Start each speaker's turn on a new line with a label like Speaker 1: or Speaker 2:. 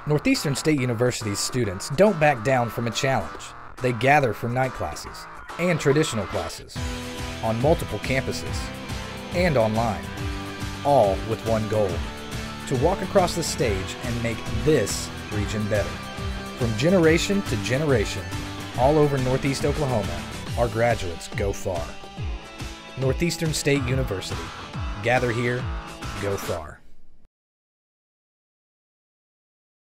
Speaker 1: Northeastern State University's students don't back down from a challenge. They gather for night classes and traditional classes on multiple campuses and online, all with one goal: to walk across the stage and make this region better. From generation to generation, all over Northeast Oklahoma, our graduates go far. Northeastern State University. Gather here, go far.